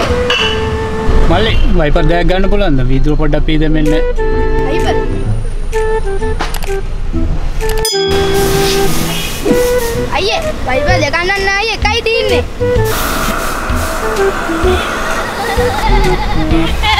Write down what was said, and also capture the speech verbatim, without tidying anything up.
මල්ලි වයිපර් දෙකක් ගන්න පුළුවන්ද? වීදුර පොඩ්ඩක් පී දෙන්න. වයිපර්. අයියේ වයිපර් දෙකක් ගන්න ආයේ එකයි තියෙන්නේ.